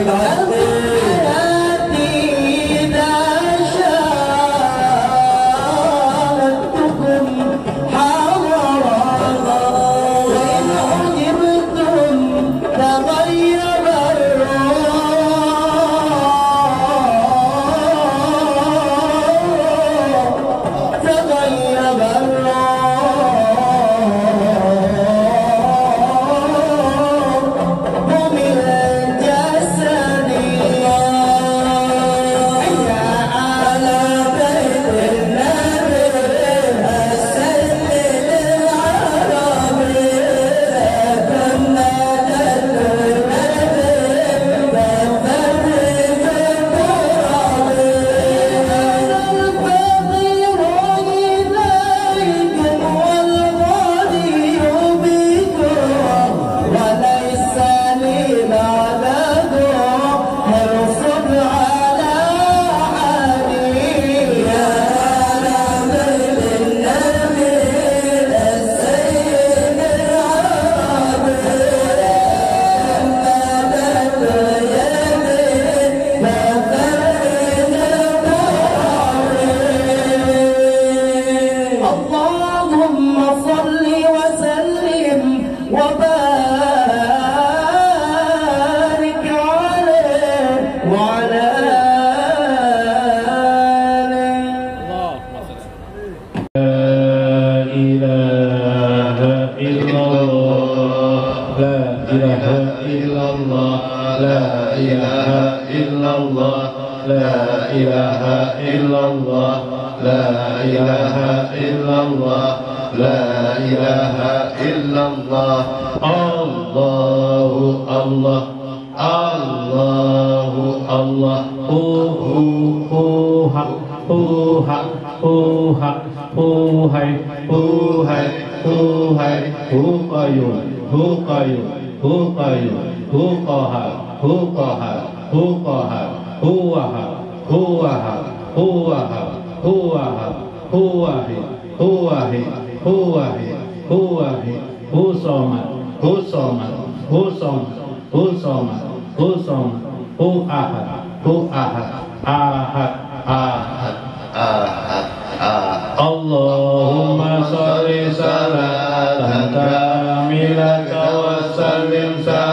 Allahumma sholli salatan kamilatan wa sallim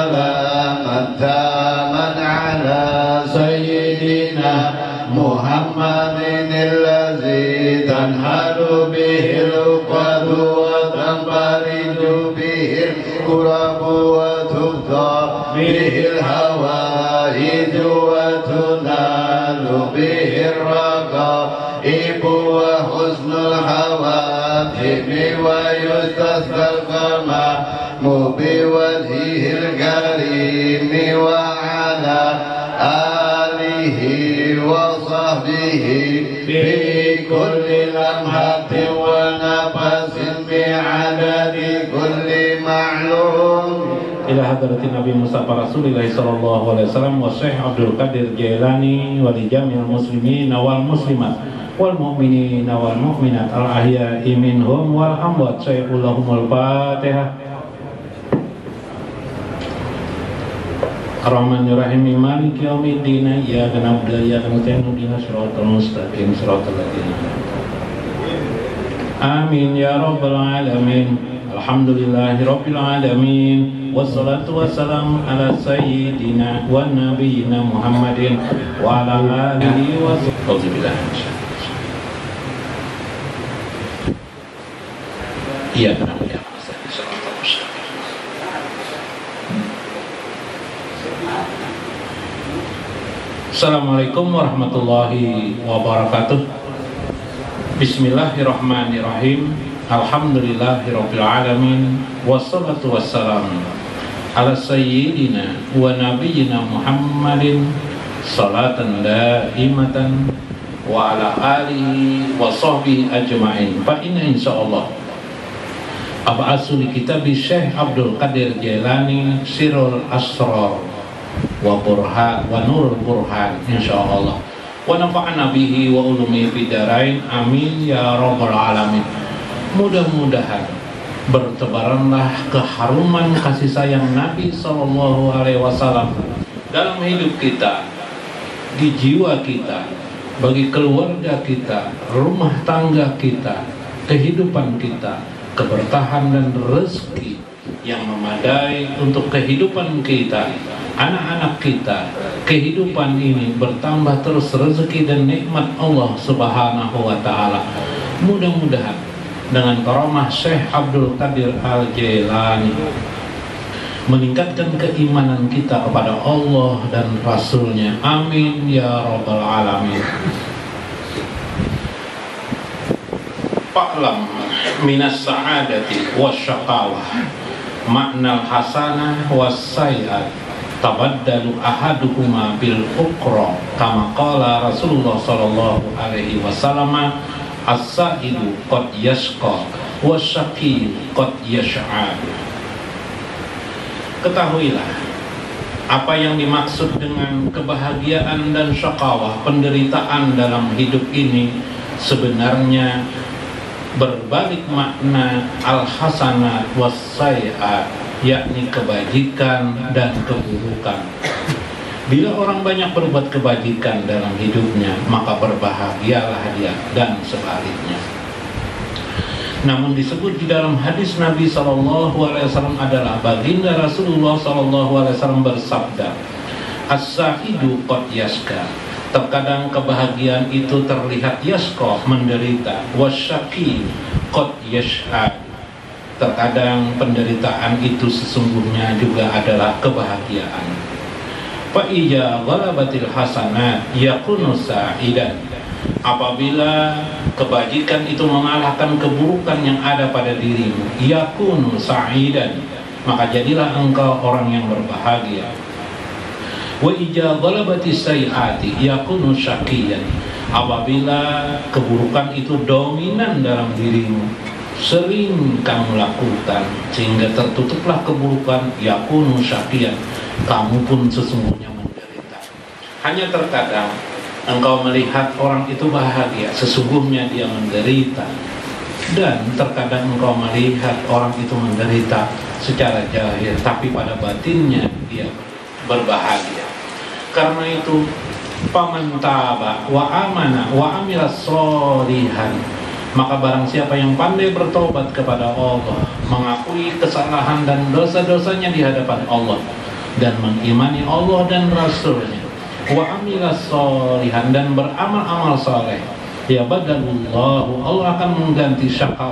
salamatan ala sayyidina Muhammadin alladzi tanhalu bihil uqadu wa tanfariju bihil kurabu wa tubta bihil hawaiju wa tunalu bihil raqaibu wa husnul hawatimi wa yustasqal qamamu biwajhihil karimi wa ala alihi wa sahbihi bi kulli lamhatin wa nafasin bi adadi kulli ma'lum ila hadratin Nabi Mustafa Rasulullah sallallahu alaihi wasallam wa Syekh Abdul Qadir Jailani wa li jami'il muslimin wal muslimat wal mu'minin wal mu'minat al ahya'i minhum wal amwat. Sayyidullahumul Fatihah. Ar-Rahmanir-Rahim Maliki yaumiddin iyyaka na'budu wa iyyaka nasta'in ihdinas siratal mustaqim siratal ladzina amin ya rabbal alamin. Alhamdulillahi rabbil alamin. Wassalatu wassalamu ala sayyidina wa nabiyyina Muhammadin wa ala alihi wa sahbihi. Iya, benar. Assalamualaikum warahmatullahi wabarakatuh. Bismillahirrahmanirrahim. Alhamdulillahirabbil alamin. Wassalatu wassalamu ala sayyidina wa nabiyyina Muhammadin salatan daimatan wa ala alihi wa sahbihi ajma'in. Fa inna insyaallah ab'asu li kitabi Syekh Abdul Qadir Jailani Sirrul Asrar wa burhan wa nurul burhan insyaallah wa nafa'ana bihi wa ulumi bidarain amin ya rabbal alamin. Mudah-mudahan bertebaranlah keharuman kasih sayang Nabi sallallahu alaihi wasallam dalam hidup kita, di jiwa kita, bagi keluarga kita, rumah tangga kita, kehidupan kita, keberkahan dan rezeki yang memadai untuk kehidupan kita, anak-anak kita. Kehidupan ini bertambah terus rezeki dan nikmat Allah Subhanahu wa Ta'ala. Mudah-mudahan dengan karamah Syekh Abdul Qadir Al-Jailani meningkatkan keimanan kita kepada Allah dan Rasulnya. Amin ya rabbal alamin. Fa'lam minas sa'adati wasyaqawah ma'nal hasanah wassayyi'at tabaddalu ahaduhuma bil ukhra kama qala Rasulullah sallallahu alaihi wasallam as-sa'idu qad yashqa wasyaqi qad yash'a. Ketahuilah apa yang dimaksud dengan kebahagiaan dan syaqawah, penderitaan dalam hidup ini sebenarnya berbalik makna al-hasanat was-sayyi'at, yakni kebajikan dan keburukan. Bila orang banyak berbuat kebajikan dalam hidupnya, maka berbahagialah dia, dan sebaliknya. Namun disebut di dalam hadis Nabi SAW adalah baginda Rasulullah SAW bersabda, as-sa'idu qad yashqa, terkadang kebahagiaan itu terlihat yashqa, menderita, wasyaqi qad yash'a, terkadang penderitaan itu sesungguhnya juga adalah kebahagiaan. Fa'ija ghalabatil hasanat yakunu sa'idan, apabila kebajikan itu mengalahkan keburukan yang ada pada dirimu, yakunu sa'idan, maka jadilah engkau orang yang berbahagia. Wa ija ghalabatis sayyi'ati yakunu syaqiyan, apabila keburukan itu dominan dalam dirimu, sering kamu lakukan sehingga tertutuplah keburukan, yakunu syaqiyan, kamu pun sesungguhnya menderita. Hanya terkadang engkau melihat orang itu bahagia, sesungguhnya dia menderita. Dan terkadang engkau melihat orang itu menderita secara zahir, tapi pada batinnya dia berbahagia. Karena itu, faman taba wa amana wa amila sholihan, maka barang siapa yang pandai bertobat kepada Allah, mengakui kesalahan dan dosa-dosanya di hadapan Allah, dan mengimani Allah dan Rasulnya, wa amila sholihan, dan beramal-amal saleh, ya badalullahu, Allah akan mengganti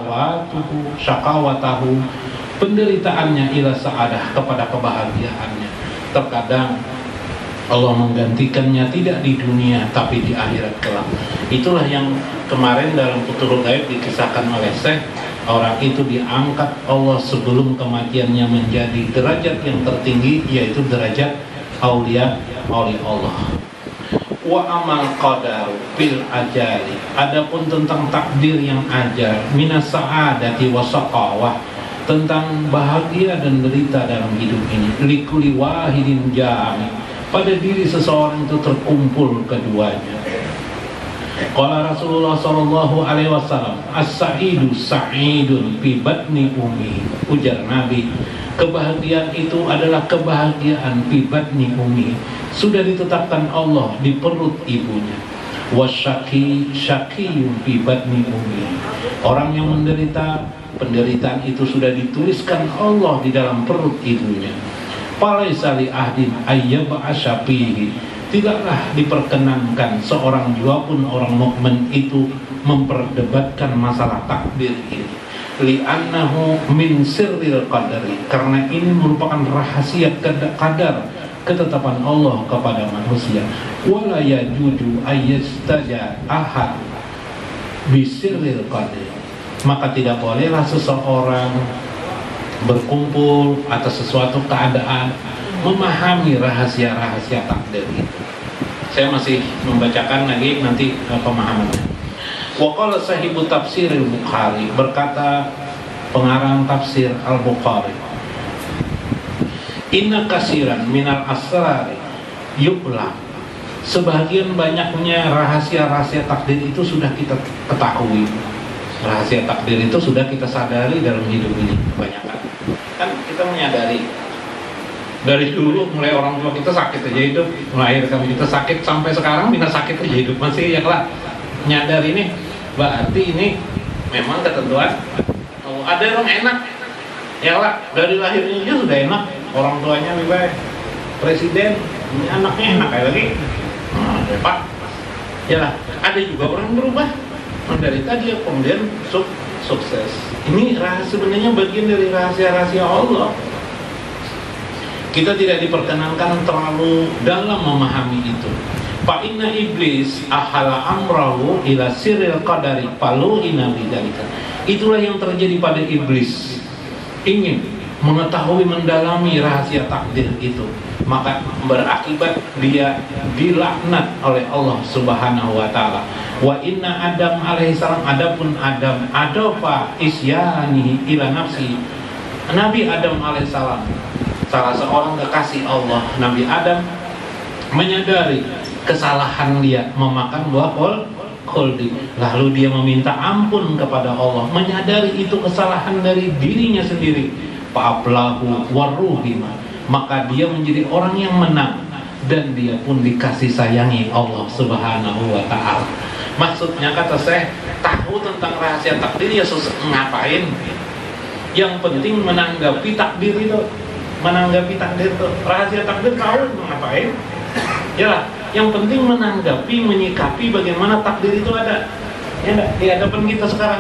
syakawatahu, penderitaannya, ila sa'adah, kepada kebahagiaannya. Terkadang Allah menggantikannya tidak di dunia tapi di akhirat kelak. Itulah yang kemarin dalam Futuhul Ghaib dikisahkan oleh Syekh. Orang itu diangkat Allah sebelum kematiannya menjadi derajat yang tertinggi, yaitu derajat aulia oleh Allah. Wa amal qadar bil ajali, adapun tentang takdir yang ajar, minas sa'adati wa saqawah, tentang bahagia dan derita dalam hidup ini, likulli wahidin jami, pada diri seseorang itu terkumpul keduanya. Qala Rasulullah sallallahu alaihi wasallam, as-sa'idu sa'idun fi batni ummi, ujar Nabi, kebahagiaan itu adalah kebahagiaan fi batni ummi, sudah ditetapkan Allah di perut ibunya. Wasyaqi syaqiyun fi batni ummi, orang yang menderita, penderitaan itu sudah dituliskan Allah di dalam perut ibunya. Falaisa li ahdin ayyab'asya fihi, tidaklah diperkenankan seorang jua pun orang mukmin itu memperdebatkan masalah takdir ini. Li'annahu min sirril qadari, karena ini merupakan rahasia qadar, ketetapan Allah kepada manusia. Wala yajuju ayyastaja ahad bisirril qadari, maka tidak bolehlah seseorang berkumpul atas sesuatu keadaan memahami rahasia-rahasia takdir itu. Saya masih membacakan lagi nanti pemahamannya. Wa qala sahibu tafsir al-Bukhari, berkata pengarang tafsir al-Bukhari, inna kasiran minal asrari yu'lam, sebagian banyaknya rahasia-rahasia takdir itu sudah kita ketahui. Rahasia takdir itu sudah kita sadari dalam hidup ini kebanyakan. Kan kita menyadari Dari dulu mulai orang tua kita sakit aja hidup, melahirkan kita sakit, sampai sekarang bina sakit aja hidup masih ya lah. Nyadar ini berarti ini memang ketentuan. Oh, ada orang enak ya lah, dari lahirnya dia sudah enak, orang tuanya lebih baik, presiden, ini anaknya enak kayak lagi, Pak ya lah. Ada juga orang berubah menderita, dia kemudian sukses. Ini sebenarnya bagian dari rahasia-rahasia Allah. Kita tidak diperkenankan terlalu dalam memahami itu. Fa inna iblis ahala amrahu ila sirril qadari falu ina bidzalika. Itulah yang terjadi pada iblis. Ingin mengetahui mendalami rahasia takdir itu, maka berakibat dia dilaknat oleh Allah Subhanahu wa taala. Wa inna Adam alaihissalam, adapun Adam adofa isyanihi ila nafsi. Nabi Adam alaihissalam, salah seorang kekasih Allah, Nabi Adam menyadari kesalahan dia memakan buah khuldi. Lalu dia meminta ampun kepada Allah, menyadari itu kesalahan dari dirinya sendiri. Fa'ablahu waruhima, maka dia menjadi orang yang menang dan dia pun dikasih sayangi Allah Subhanahu wa taala. Maksudnya kata saya, tahu tentang rahasia takdir ya ngapain? Yang penting menanggapi takdir itu. Menanggapi takdir itu, rahasia takdir tahu ngapain? Ya lah, yang penting menanggapi, menyikapi bagaimana takdir itu ada. Ya enggak? Di hadapan kita sekarang.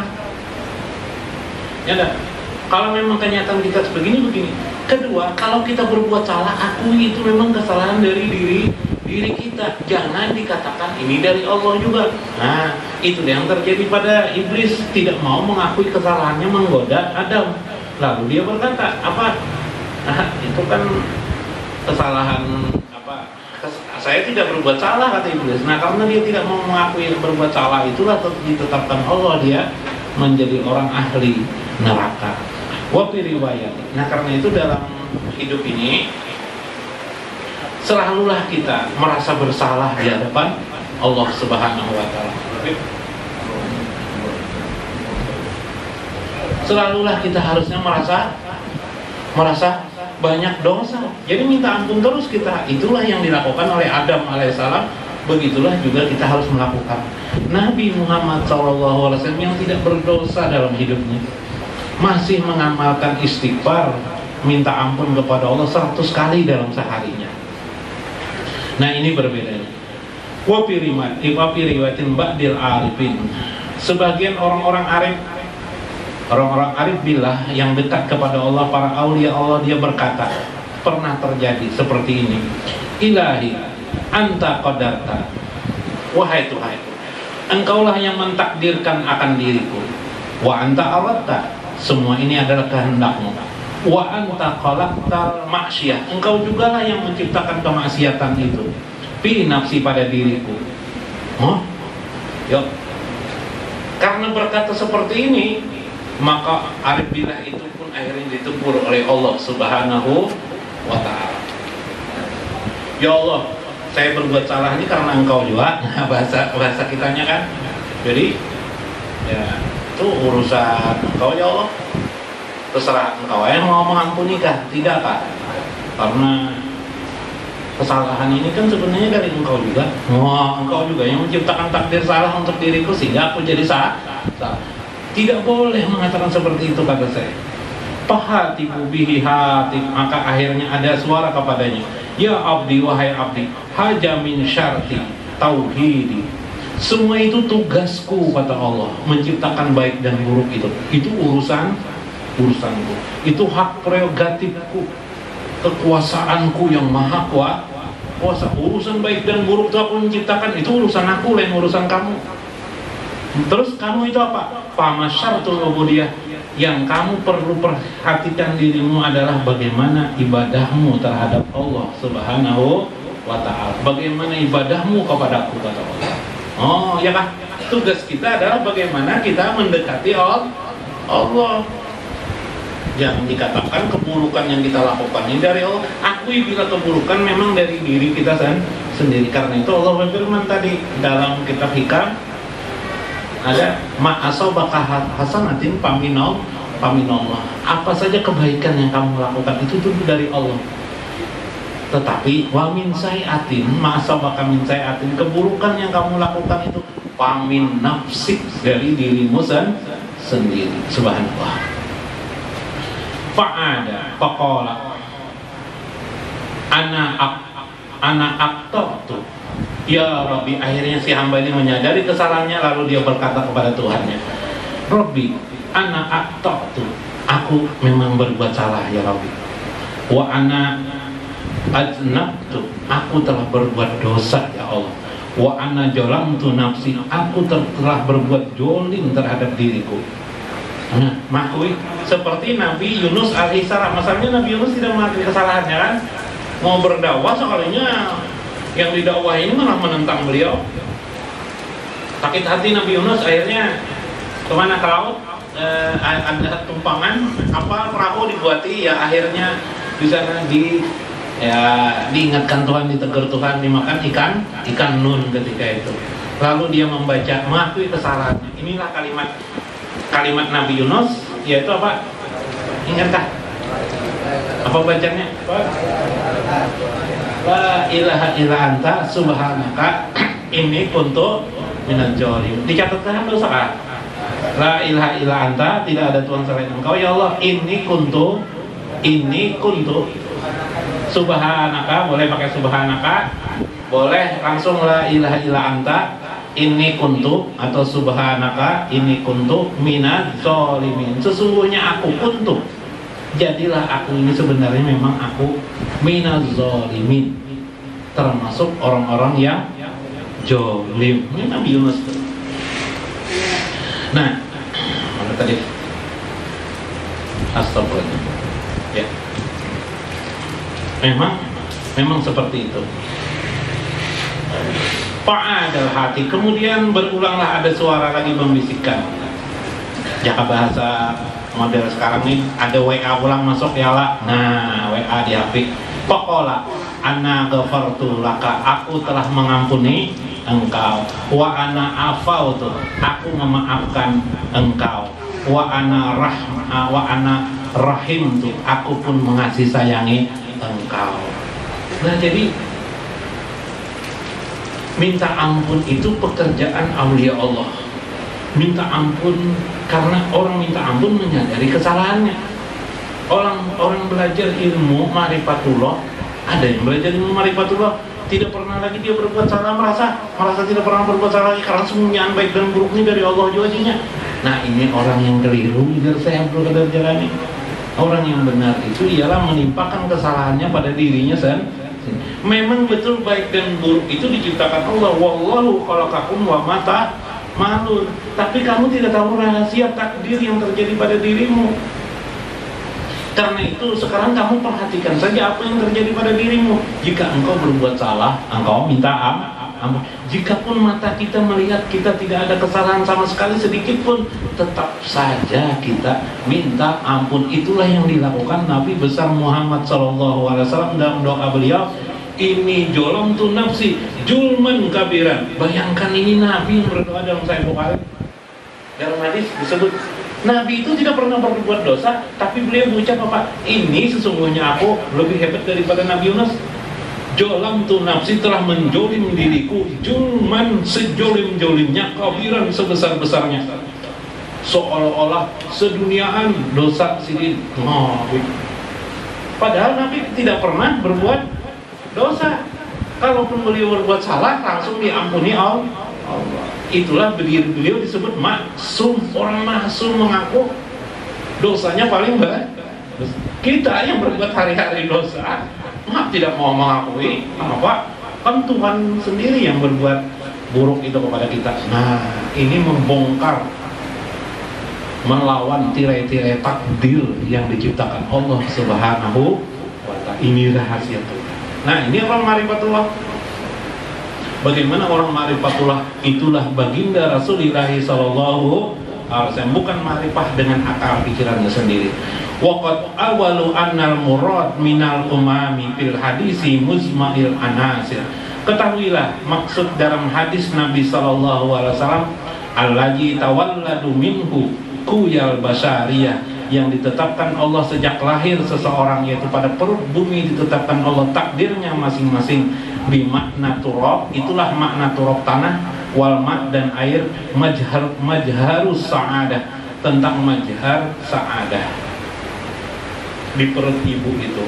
Ya enggak? Kalau memang kenyataan kita begini. Kedua, kalau kita berbuat salah, akui itu memang kesalahan dari diri kita. Jangan dikatakan ini dari Allah juga. Nah, itu yang terjadi pada iblis, tidak mau mengakui kesalahannya, menggoda Adam. Lalu dia berkata, apa? Nah, itu kan kesalahan apa? Saya tidak berbuat salah, kata iblis. Nah, karena dia tidak mau mengakui berbuat salah, itulah ditetapkan Allah dia menjadi orang ahli neraka. Wa fi riwayat. Nah, karena itu dalam hidup ini selalulah kita merasa bersalah di hadapan Allah Subhanahu wa taala. Selalulah kita harusnya merasa banyak dosa. Jadi minta ampun terus kita. Itulah yang dilakukan oleh Adam alaihissalam. Begitulah juga kita harus melakukan. Nabi Muhammad SAW yang tidak berdosa dalam hidupnya masih mengamalkan istighfar, minta ampun kepada Allah 100 kali dalam seharinya. Nah, ini berbeda. Wa fi riwayatin ba'dil arifin. Sebagian orang-orang arif billah yang dekat kepada Allah, para aulia Allah, dia berkata, pernah terjadi seperti ini. Ilahi anta qadarta, wahai Tuhan, engkaulah yang mentakdirkan akan diriku. Wa anta aradta, semua ini adalah kehendakmu. Wa anta khalaqtal ma'siyah, engkau jugalah yang menciptakan kemaksiatan itu. Fi nafsi, pada diriku. Yuk. Karena berkata seperti ini, maka arif billah itu pun akhirnya ditegur oleh Allah Subhanahu wa ta'ala. Ya Allah, saya berbuat salah ini karena engkau juga. Nah, bahasa kitanya kan. Jadi ya itu urusan engkau ya Allah. Terserah engkau yang mau mengampuni kah? Tidak kah? Karena kesalahan ini kan sebenarnya dari engkau juga. Engkau juga yang menciptakan takdir salah untuk diriku sehingga aku jadi salah. Tidak boleh mengatakan seperti itu, kata saya. Fahatibu bihi hatib, maka akhirnya ada suara kepadanya. Ya abdi, wahai abdi, haja min syarti tauhidi. Semua itu tugasku, kata Allah, menciptakan baik dan buruk itu. Itu urusanku. Itu hak prerogatifku, kekuasaanku yang maha kuasa. Urusan baik dan buruk itu aku menciptakan, itu urusan aku, lain urusan kamu. Terus kamu itu apa? Famasyartul ubudiyah, yang kamu perlu perhatikan dirimu adalah bagaimana ibadahmu terhadap Allah Subhanahu wa ta'ala. Bagaimana ibadahmu kepadaku, kata Allah. Oh, ya kan? Tugas kita adalah bagaimana kita mendekati Allah. Jangan dikatakan keburukan yang kita lakukan ini dari Allah. Akui bila keburukan memang dari diri kita sendiri. Karena itu Allah berfirman tadi dalam kitab Hikam, ada ma'asobaka hasanatin paminallah. Apa saja kebaikan yang kamu lakukan itu dari Allah. Tetapi wa min sayatin, ma'asabaka min sayatin, keburukan yang kamu lakukan itu pamin nafsik, dari dirimu sendiri. Subhanallah. Fa'ada faqala ana aqtatu ya Rabbi. Akhirnya si hamba ini menyadari kesalahannya, lalu dia berkata kepada Tuhannya, Rabbi ana aqtatu, aku memang berbuat salah ya Rabbi. Wa ana aznabtu, aku telah berbuat dosa ya Allah. Wa ana jalamtu nafsi, aku telah berbuat jolim terhadap diriku. Nah, makui seperti Nabi Yunus alaihissalam. Masalahnya Nabi Yunus tidak mengakui kesalahannya kan, mau berdakwah sekalinya yang didakwah ini malah menentang beliau. Sakit hati Nabi Yunus, akhirnya kemana ke laut, ada tumpangan kapal perahu dibuati, ya akhirnya di sana diingatkan Tuhan, ditegur Tuhan, dimakan ikan nun ketika itu. Lalu dia membaca, mengakui kesalahannya. Inilah kalimat Nabi Yunus, yaitu apa? Ingatkah? Apa bacanya? La ilaha illa anta subhanaka inni kuntu minadz dzalimin. Dicatatkan dosa kan? La ilaha illa anta, tidak ada Tuhan selain Engkau ya Allah. Inni kuntu subhanaka, boleh pakai subhanaka, boleh langsung la ilaha illa anta inni kuntu, atau subhanaka inni kuntu minadz dzalimin. Sesungguhnya aku kuntu, jadilah aku ini sebenarnya memang aku minadz dzalimin, termasuk orang-orang yang jolim. Ini Nabi Yunus. Nah, mana tadi? Astagfirullah. Ya. Memang seperti itu. Fa'adal hati, kemudian berulanglah ada suara lagi membisikkan. Jaka bahasa model sekarang nih, ada WA ulang masuk ya lah. Nah, WA di HP. Pokoknya ana ghafartu laka, aku telah mengampuni engkau. Wa ana afautu, aku memaafkan engkau. Wa ana rahimtu, aku pun mengasihi sayangi engkau. Nah, jadi minta ampun itu pekerjaan aulia Allah. Minta ampun, karena orang minta ampun menyadari kesalahannya. Orang belajar ilmu ma'rifatullah, ada yang belajar ilmu ma'rifatullah tidak pernah lagi dia berbuat salah, merasa tidak pernah berbuat salah lagi, karena semuanya baik dan buruknya dari Allah juajinya. Nah, ini orang yang keliru, biar saya belajar jalani. Orang yang benar itu ialah menimpakan kesalahannya pada dirinya sendiri. Memang betul baik dan buruk itu diciptakan Allah. Wallahu khalaqakum wa ma ta'malun. Tapi kamu tidak tahu rahasia takdir yang terjadi pada dirimu. Karena itu sekarang kamu perhatikan saja apa yang terjadi pada dirimu. Jika engkau berbuat salah, engkau minta ampun. Jikapun mata kita melihat kita tidak ada kesalahan sama sekali sedikit pun, tetap saja kita minta ampun. Itulah yang dilakukan Nabi besar Muhammad SAW dalam doa beliau, ini jolam tu nafsi julman kabiran. Bayangkan, ini Nabi yang berdoa dalam Sahih Bukhari. Dalam hadis disebut Nabi itu tidak pernah berbuat dosa, tapi beliau mengucap apa? Ini sesungguhnya aku lebih hebat daripada Nabi Yunus. Jolam tu nafsi, telah menjolim diriku, julman sejolim-jolimnya, kabiran sebesar-besarnya. Seolah-olah seduniaan dosa sini. Padahal Nabi tidak pernah berbuat dosa. Kalaupun beliau berbuat salah, langsung diampuni Allah. Itulah beliau disebut maksum. Orang maksum mengaku dosanya paling berat. Kita yang berbuat hari-hari dosa, tidak mau mengakui apa? Kan Tuhan sendiri yang berbuat buruk itu kepada kita. Nah, ini membongkar, melawan tirai-tirai takdir yang diciptakan Allah Subhanahu wa ta'ala. Ini rahasia Tuhan. Nah, ini orang ma'rifatullah. Bagaimana orang ma'rifatullah? Itulah baginda Rasulullah sallallahu alaihi wasallam, bukan ma'rifah dengan akal pikirannya sendiri. Waqad awalu annal murad minal umami fil hadisi muzma'il anasir. Ketahuilah maksud dalam hadis Nabi sallallahu alaihi wasallam, allazi tawalladu minhu kuyal basariyah, yang ditetapkan Allah sejak lahir seseorang, yaitu pada perut bumi ditetapkan Allah takdirnya masing-masing. Bimakna turab, itulah makna turab tanah, wal ma' dan air, majharus sa'adah, tentang majhar sa'adah. Di perut ibu itu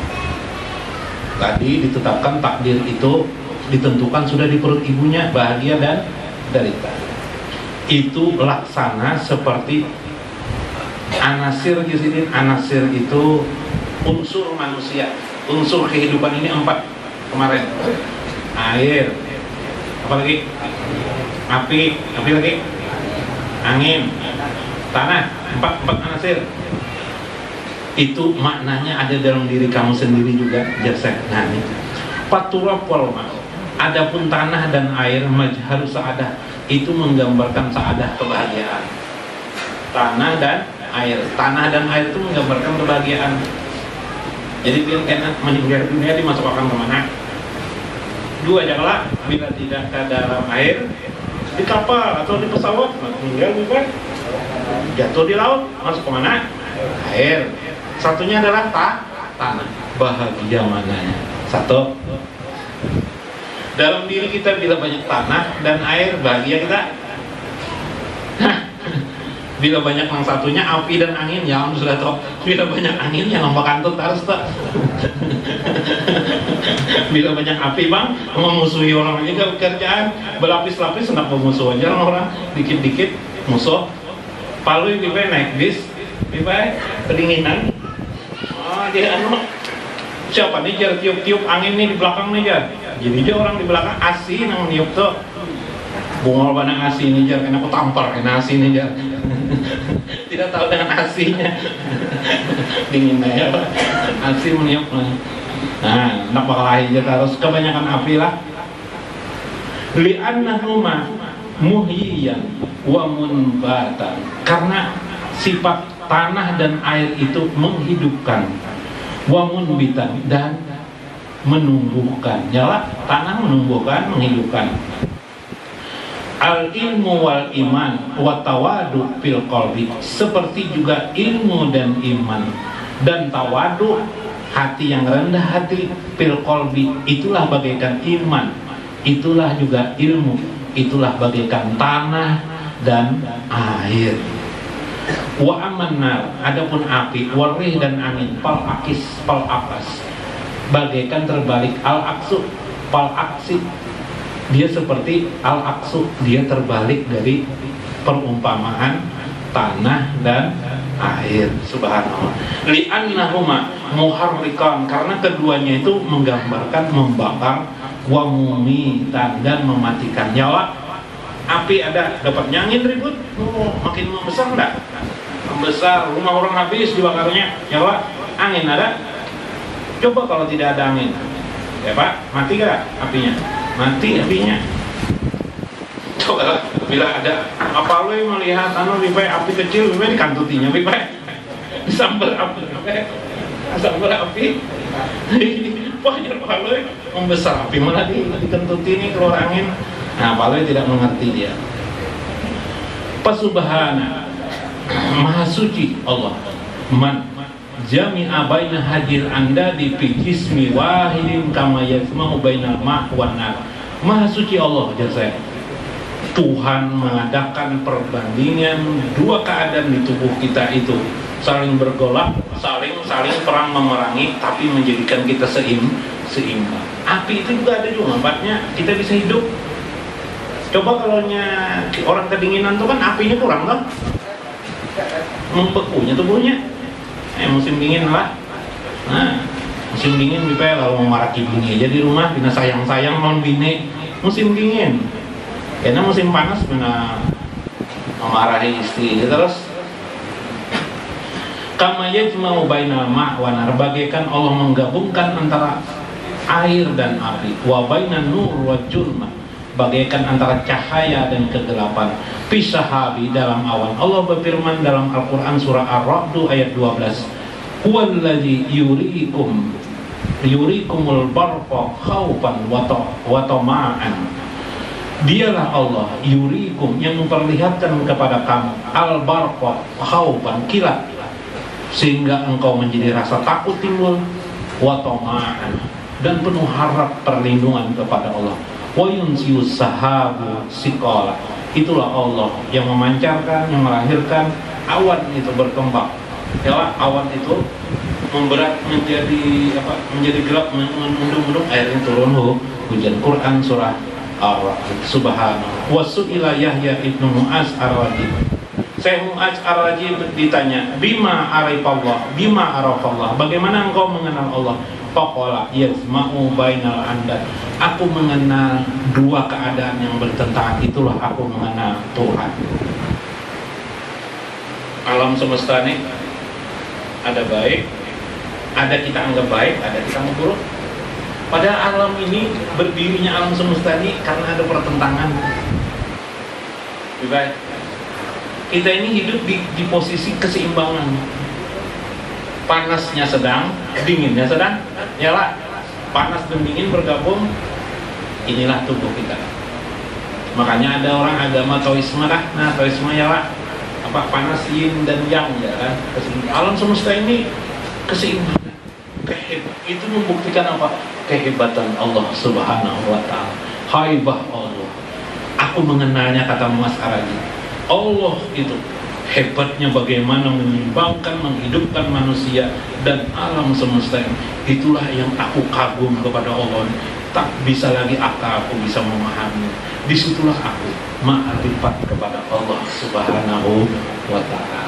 tadi ditetapkan takdir itu ditentukan sudah di perut ibunya, bahagia dan derita. Itu laksana seperti anasir Juzidin. Anasir itu unsur manusia, unsur kehidupan ini 4 kemarin. Air, apa lagi? Api lagi? Angin, tanah, 4 anasir. Itu maknanya ada dalam diri kamu sendiri juga, jasad. Nah, ini paturab wal ma'. Adapun tanah dan air, majharus sa'adah, itu menggambarkan sa'adah, kebahagiaan. Tanah dan air itu menggambarkan kebahagiaan. Jadi biar kena meninggal dunia dimasukkan kemana? 2 aja bila tidak ke dalam air, di kapal atau di pesawat, meninggal bukan? Jatuh di laut, masuk kemana? Air. Satunya adalah tanah. Bahagia mananya? Satu. Dalam diri kita bila banyak tanah dan air, bahagia kita. Bila banyak yang satunya api dan angin, ya sudah tahu. Bila banyak angin, yang nampak kantut harus tak. Bila banyak api bang, memusuhi orang aja kerjaan, berlapis-lapis hendak memusuh aja orang, dikit-dikit musuh. Palu yang naik bis, kedinginan. Dia siapa nih jar tiup-tiup angin nih di belakang nih jar. Jadi dia orang di belakang asih nang niup tuh. Bungol banang asih nih jar, kena aku tampar kena asih nih jar. Tidak tahu dengan asihnya. Dinginnya ya. Asih meniup. Nah, nak bakalahi aja terus kebanyakan api lah. Li'annahuma muhyiyan wa munbatan. Karena sifat tanah dan air itu menghidupkan, wa munbitan, dan menumbuhkan. Nyala tanah menumbuhkan, menghidupkan. Al ilmu wal iman wa tawadu fil qalbi, seperti juga ilmu dan iman dan tawadu, hati yang rendah hati, fil qalbi, itulah bagaikan iman, itulah juga ilmu, itulah bagaikan tanah dan air. Wa amannar, adapun api, warih dan angin, pal akis, pal akas, bagaikan terbalik. Al aksu, pal aksi, dia seperti al aksu, dia terbalik dari perumpamaan tanah dan air. Subhanallah. Li'annahuma muharrikan, karena keduanya itu menggambarkan membakar, wa mumitan, dan mematikan. Nyawa api ada, dapat angin ribut, makin membesar enggak? Membesar, rumah orang habis dibakarnya. Nyawa angin ada, coba kalau tidak ada angin, ya Pak, mati gak apinya? Mati apinya. Coba bila ada apa lo yang melihat lebih baik api kecil, lebih baik dikantutinya, lebih baik disambar api, sambar api. Wah, Pak lo membesar api malah dikentuti ini keluar angin. Nah, Pak lo tidak mengerti dia. Pasubhana, maha suci Allah, man jami'a baina hadir anda di jismi wahidin kama yasma'u bainal ma' wan nar. Maha suci Allah jasa. Tuhan mengadakan perbandingan dua keadaan di tubuh kita itu, saling bergolak, saling perang memerangi, tapi menjadikan kita seimbang. Api itu juga ada juga manfaatnya, kita bisa hidup. Coba kalau orang kedinginan tuh kan apinya kurang kan, membekunya tubuhnya. Musim dingin lah. Nah, musim dingin bipel kalau mau maraki bini aja di rumah, bina sayang-sayang non bini. Musim dingin. Karena musim panas bina memarahi istri. Terus kama yajma'u bainal ma' wan nar, bagaikan Allah menggabungkan antara air dan api, wa bainan nur wa julma, bagaikan antara cahaya dan kegelapan. Fisahabi, dalam awan. Allah berfirman dalam Al-Quran surah Ar-Ra'd ayat 12, huwallazi yurikumul barqa khaufan wa tama'an. Dialah Allah yurikum, yang memperlihatkan kepada kamu al-barqa khaufan, kilat, sehingga engkau menjadi rasa takut timbul, wa tama'an, dan penuh harap perlindungan kepada Allah. Wa yunsius sahabu siqala, itulah Allah yang memancarkan, yang melahirkan awan itu berkembang. Ya, awan itu memberat menjadi apa? Menjadi gelap, mendung-mendung, airnya turun hujan. Quran surah Ar-Rahman. Subhanallah. Wa su'ila Yahya ibnu Mu'az ar-Rajib. Syekh Mu'az ar-Rajib ditanya, bima arifallah, bima arafallah, bagaimana engkau mengenal Allah? Faqala yasma'u bainal andad, aku mengenal dua keadaan yang bertentangan, itulah aku mengenal Tuhan. Alam semesta ini ada baik, ada kita anggap baik, ada kita anggap buruk. Pada alam ini, berdirinya alam semesta ini karena ada pertentangan. Baik. Kita ini hidup di posisi keseimbangan. Panasnya sedang, dinginnya sedang. Yalah, panas dan dingin bergabung, inilah tubuh kita. Makanya ada orang agama Taoisme lah. Nah, Taoisme yalah, apa, panas, yin dan yang, ya kan. Alam semesta ini keseimbangan. Itu membuktikan apa? Kehebatan Allah Subhanahu wa ta'ala. Haibah Allah. Aku mengenalnya, kata Mas Araji. Allah itu hebatnya bagaimana menyeimbangkan, menghidupkan manusia dan alam semesta ini. Itulah yang aku kagum kepada Allah. Tak bisa lagi aku bisa memahami. Disitulah aku ma'rifat kepada Allah Subhanahu wa ta'ala.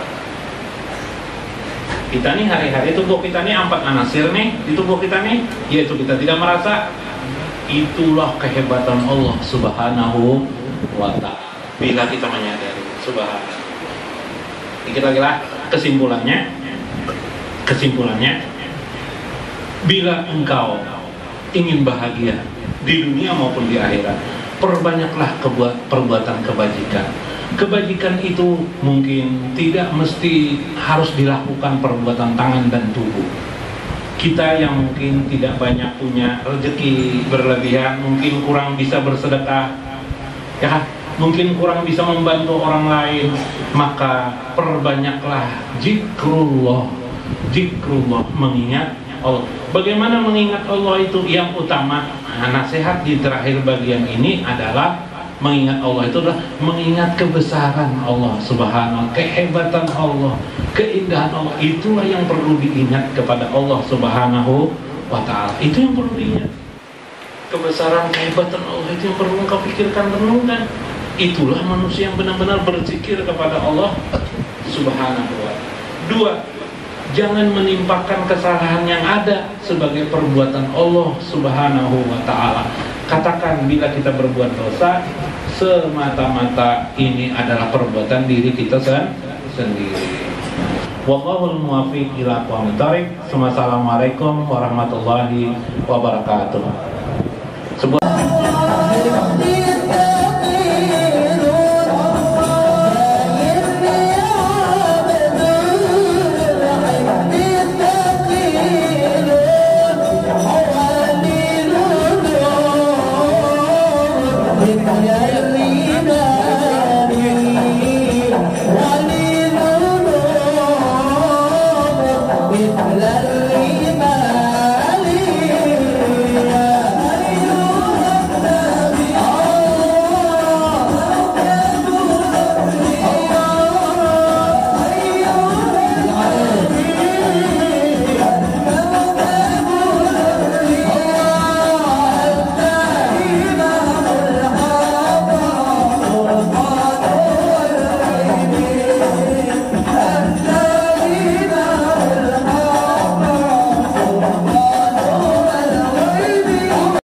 Kita nih hari-hari tubuh kita nih 4 anasir nih di tubuh kita nih, yaitu kita tidak merasa. Itulah kehebatan Allah Subhanahu wa ta'ala. Bila kita menyadari, subhanallah. Dikit lagi lah kesimpulannya, bila engkau ingin bahagia di dunia maupun di akhirat, perbanyaklah perbuatan kebajikan. Kebajikan itu mungkin tidak mesti harus dilakukan perbuatan tangan dan tubuh. Kita yang mungkin tidak banyak punya rezeki berlebihan, mungkin kurang bisa bersedekah, ya, mungkin kurang bisa membantu orang lain, maka perbanyaklah zikrullah, mengingat Allah. Bagaimana mengingat Allah itu? Yang utama, nasihat di terakhir bagian ini adalah mengingat Allah itu adalah mengingat kebesaran Allah Subhanahu, kehebatan Allah, keindahan Allah. Itulah yang perlu diingat kepada Allah Subhanahu wa ta'ala. Itu yang perlu diingat. Kebesaran, kehebatan Allah itu yang perlu engkau pikirkan, renungkan. Itulah manusia yang benar-benar berzikir kepada Allah Subhanahu wa ta'ala. 2, jangan menimpakan kesalahan yang ada sebagai perbuatan Allah Subhanahu wa ta'ala. Katakan bila kita berbuat dosa, semata-mata ini adalah perbuatan diri kita sendiri. Wallahul muwaffiq ila aqwamit thoriq. Assalamualaikum warahmatullahi wabarakatuh.